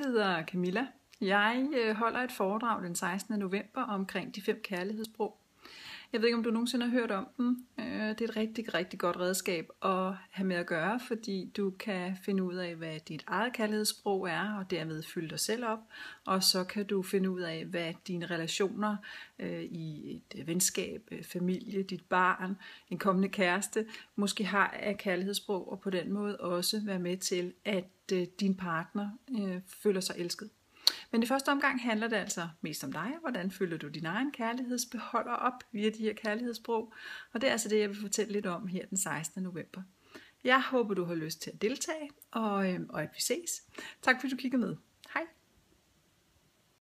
hedder Camilla. Jeg holder et foredrag den 16. november omkring de 5 kærlighedssprog. Jeg ved ikke, om du nogensinde har hørt om dem. Det er et rigtig, rigtig godt redskab at have med at gøre, fordi du kan finde ud af, hvad dit eget kærlighedssprog er, og dermed fylde dig selv op. Og så kan du finde ud af, hvad dine relationer i et venskab, familie, dit barn, en kommende kæreste, måske har af kærlighedssprog, og på den måde også være med til, at din partner føler sig elsket. Men i første omgang handler det altså mest om dig. Hvordan fylder du din egen kærlighedsbeholder op via de her kærlighedssprog? Og det er altså det, jeg vil fortælle lidt om her den 16. november. Jeg håber, du har lyst til at deltage, og at vi ses. Tak fordi du kiggede med.